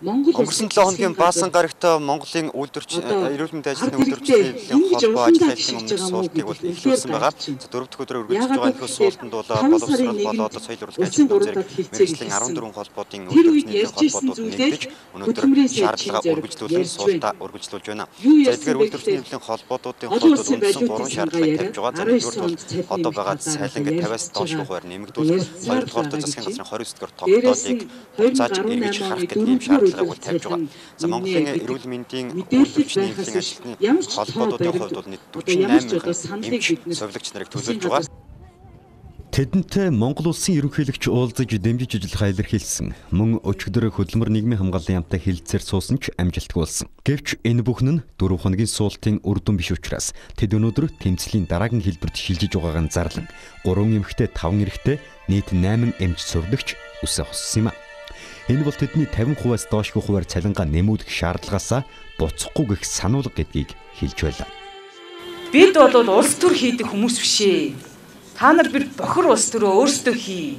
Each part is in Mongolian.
Өнгөрсөн 7 хоногийн баасан гарагт Монголын эрүүл мэндийн ажлын үйлдвэрчлийн холбоо ажил айлтны өмнөх суултыг бол эхлүүлсэн байгаа. За 4 дахь өдрөөр үргэлжлэж байгаа энэ суултанд бол боловсрол болоод соёл урлагийн ажилтны зэрэг мэргэжлийн 14 холбоодын үйлдвэрчний холбоодууд нэгдэж өнөөдөр шаардлага үргэлжлүүлэн суултаа үргэлжлүүлж байна. За эдгээр үйлдвэрчний холбоодуудын холбоодууд үндсэн 3 шаардлагыг тавьж байгаа. За нэгдүгээр бол одоо байгаа цалинг 50-аас доош хувиар нэмэгдүүлэх, хоёрдугаар засгийн газрын 29 дугаар тогтоолыг хугацааж эргэж харах гэдэг ийм шаардлагыг бол тавьж байгаа. За Монголын эрүүл мэндийн үйлдвэрчний ажилтны холбоодуудын хувьд бол 48 эмч совилогч нарыг төлөөлж байгаа. Тэдэнтэй Монгол улсын ерөнхийлөгч уулзаж дэмжиж ажиллахаа илэрхийлсэн. Мөн өчигдөр хөдөлмөр нийгмийн хамгааллын яамтай хэлэлцээр суусан ч амжилтгүй болсон. Гэвч энэ бүхэн нь 4 хоногийн суултын үр дүн биш учраас тэд өнөөдөр тэмцлийн дараагийн хэлбэрт шилжиж байгааг нь зарлан 3 эмэгтэй 5 эрэгтэй нийт 8 эмч совилогч үсээ хоссон юм а. Энэ бол тэдний 50%-аас доошгүй хувиар цалингаа нэмүүлэх шаардлагаасаа буцахгүй гэх сануулга гэдгийг хэлж байлаа. Бид бол улс төр хийдэг хүмүүс биш ээ. Та нар бид бохир улс төрөө өөрсдөө хий.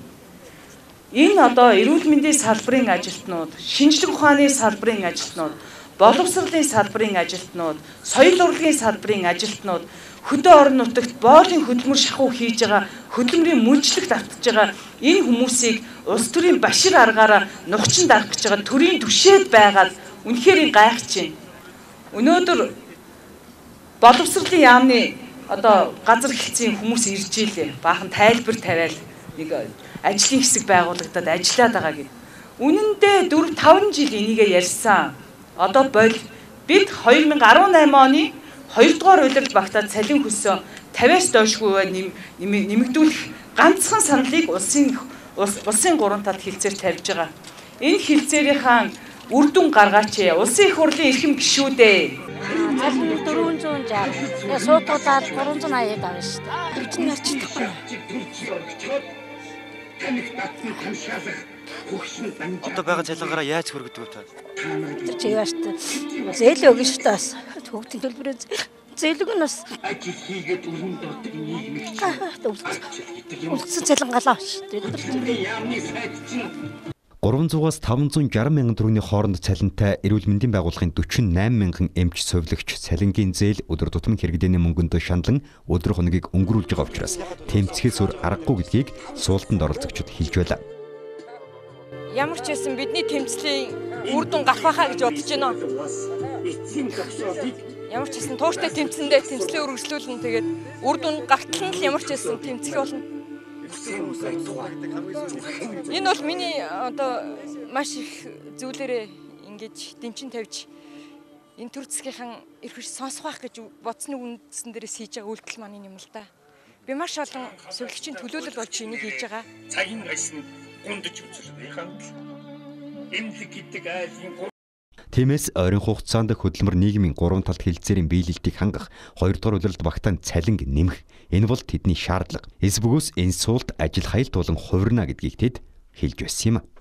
Энэ одоо эрүүл мэндийн салбарын ажилтнууд, шинжлэх ухааны салбарын ажилтнууд, боловсролын салбарын ажилтнууд, соёл урлагийн салбарын ажилтнууд, хөдөө орон нутагт боолын хөдөлмөр шахуу хийж байгаа, хөдөлмөрийн мөнчлөгт автаж байгаа энэ хүмүүсийг улс төрийн башир аргаараа нухчин дарах гэж байгаа төрийн түшээд байгаад үнэхээр гайхаж байна. Өнөөдөр боловсролын яамны одоо газар хэлцийн хүмүүс ирж ийлээ. Баахан тайлбар тавиал нэг ажлын хэсэг байгуулагдаад ажиллаад байгаа гэв. Үнэн дээр 4-5 жил энийгээ ярьсан. Одоо бид 2018 оны 2 дугаар улирал багтаад цалин хөсөө 50-аас доошгүй нэмэгдүүлэх ганцхан саналыг улсын 3 талд хэлцээр тавьж байгаа. Энэ хэлцээрийн үр дүн гаргаач ээ. Улсын их хурлын эрхэм гишүүдээ. Цалин 460. Суудуудаар 380 авна шүү дээ. Хичнээн ярьж чадахгүй. Одоо байгаа цалингаараа яаж хөргөдөг вэ та? Тэр чиг бааш та. Зээл өгнө шүү дээ бас. Төгтийн төлбөрөө зээл өгнө бас. Ажил хийгээд өрөнд ордог нийгэмч. Үлдсэн цалингаалаа шүү дээ. 300-аас 560 мянган төгрөгийн хооронд цалинтай эрүүл мэндийн байгууллагын 48 мянган эмч совилогч цалингийн зээл өдөр тутмын хэрэгдээний мөнгөндөө шаналн өдөр хоногийг өнгөрүүлж байгаа учраас тэмцэхээс өөр аргагүй гэдгийг суултанд оролцогчид хэлж байлаа. Ямар ч байсан бидний тэмцлийн үр дүн гарах байхаа гэж бодож байна. Ямар ч байсан тууштай тэмцэндээ тэмцлээ үргэлжлүүлнэ. Тэгээд үр дүн гартал нь л ямар ч байсан тэмцэх болно. Энэ бол миний одоо маш их зүйлээрээ ингэж дэмчин тавьж энэ төр засгийнхан эрхвч сонсох байх гэж бодсны үндсэн дээрээс хийж байгаа үйлдэл маань юм л да. Би маш олон сувилагчийн төлөөлөл болж энийг хийж байгаа. Цагийн гайсан гундж үзүүлэх хандл. Эмнэлэг гэдэг айлын Тиймээс ойрын хугацаанд хөдөлмөр нийгмийн 3 талд хэлэлцээрийн биелэлтийг хангах 2 дугаар улиралд багтаан цалин нэмэх энэ бол тэдний шаардлага. Эсвгөөс энэ суулт ажил хайлт болон хувирна гэдгийг тэд хэлж байсан юм.